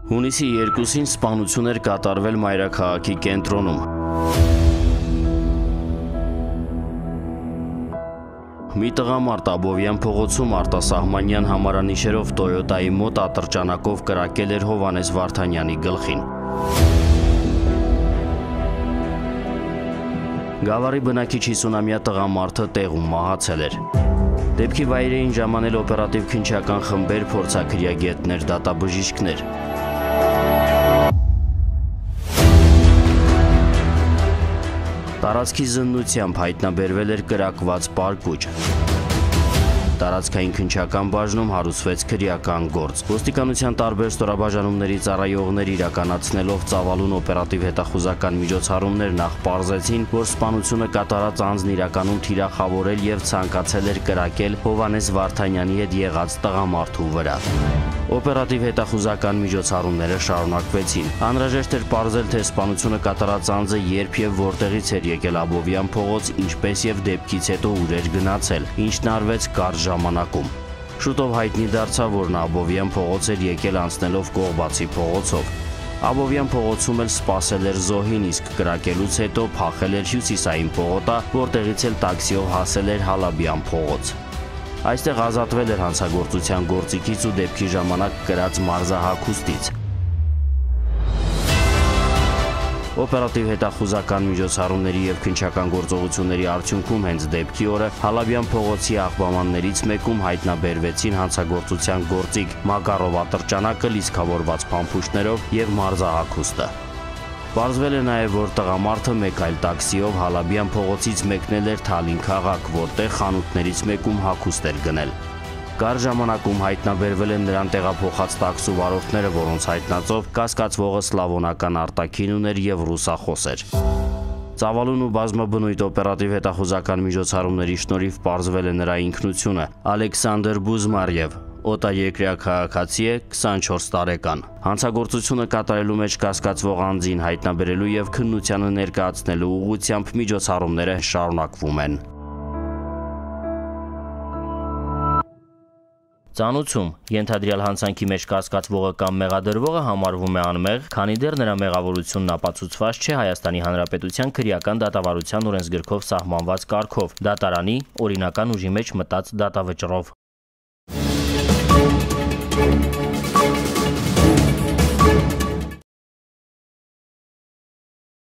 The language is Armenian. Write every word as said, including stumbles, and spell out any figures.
Հունիսի երկուսին սպանություն էր կատարվել մայրաքաղաքի կենտրոնում։ Մի տղամարդ Աբովյան փողոցում արտասահմանյան համարանիշերով Տոյոտայի մոտ ատրճանակով կրակել էր Հովհաննես Վարդանյանի գլխին։ Գավառի բնակիչ հիսունամյա տղամարդը տեղում մահացել էր։ Դեպքի վայր էին ժամանել օպերատիվ քննչական խմբեր, փորձաքրյագետներ, դատաբժիշկներ։ Տարածքի զննությամբ հայտնաբերվել էր կրակված պարկուճ։ Տարածքային քննչական բաժնում հարուցվեց քրեական գործ։ Ոստիկանության տարբեր ստորաբաժանումների ծառայողներ իրականացնելով ծավալուն օպերատիվ հետախուզական միջոցառումներ նախ պարզեցին, որ սպանությունը կատարած անձն իրականում թիրախավորել եւ ցանկացել էր կրակել Հովհաննես Վարդանյանի հետ եղած տղամարդու վրա։ Օպերատիվ հետախուզական միջոցառումները շարունակվեցին։ Անհրաժեշտ էր պարզել, թե սպանությունը կատարած անձը երբ եւ որտեղից էր եկել Աբովյան փողոց, ինչպես եւ դեպքից հետո ուր էր գնացել, ինչն արվեց կարճ ժամանակում։ Շուտով հայտնի դարձավ, որ նա Աբովյան փողոց էր եկել անցնելով Կողբացի փողոցով։ Աբովյան փողոցում էլ սպասել էր զոհին, իսկ կրակելուց հետո փախել էր Հյուսիսային պողոտա, որտեղից էլ տաքսիով հասել էր Հալաբյան փողոց։ Այստեղ ազատվել էր հանցագործության գործիքից ու դեպքի ժամանակ կրած մարզահագուստից։ Օպերատիվ հետախուզական միջոցառումների եւ քննչական գործողությունների արդյունքում հենց դեպքի օրը Հալաբյան փողոցի աղբամաններից մեկում հայտնաբերվեցին հանցագործության գործիք, Մակարով ատրճանակը, լիցքավորված փամփուշտներով եւ մարզահագուստը։ Պարզվել է նաև, որ տղամարդը մեկ այլ տաքսիով Հալաբյան փողոցից մեկնել էր Թալին քաղաք, որտեղ խանութներից մեկում հագուստ էր գնել։ Կարճ ժամանակում հայտնաբերվել են նրան տեղափոխած տաքսու վարորդները, որոնց հայտնածով կասկածվողը սլավոնական արտաքին ուներ եւ ռուսախոս էր։ Ծավալուն ու բազմաբնույթ օպերատիվ հետախուզական միջոցառումների շնորհիվ պարզվել է նրա ինքնությունը՝ Ալեքսանդր Բուզմարև, օտարերկրյա քաղաքացի է, քսանչորս տարեկան։ Հանցագործությունը կատարելու մեջ կասկածվող անձին հայտնաբերելու եւ քննությանը ներկայացնելու ուղղությամբ միջոցառումները շարունակվում են։ Ծանուցում ենթադրյալ հանցանքի մեջ կասկածվողը կամ մեղադրվողը համարվում է անմեղ, քանի դեռ նրա մեղավորությունն ապացուցված չէ Հայաստանի Հանրապետության քրեական դատավարության օրենսգրքով սահմանված կարգով՝ դատարանի օրինական ուժի մեջ մտած դատավճռով։